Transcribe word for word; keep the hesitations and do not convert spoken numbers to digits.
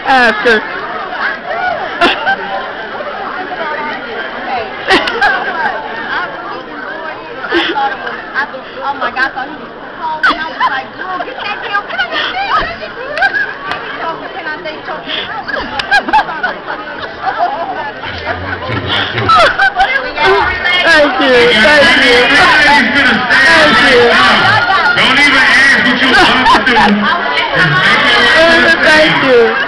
Ask her. Oh my God, I thought he was home, and I was like, girl, get that down. Can I get that? Can I say chocolate? Thank you, thank you. Thank you. Don't even ask what you want to do. Thank you.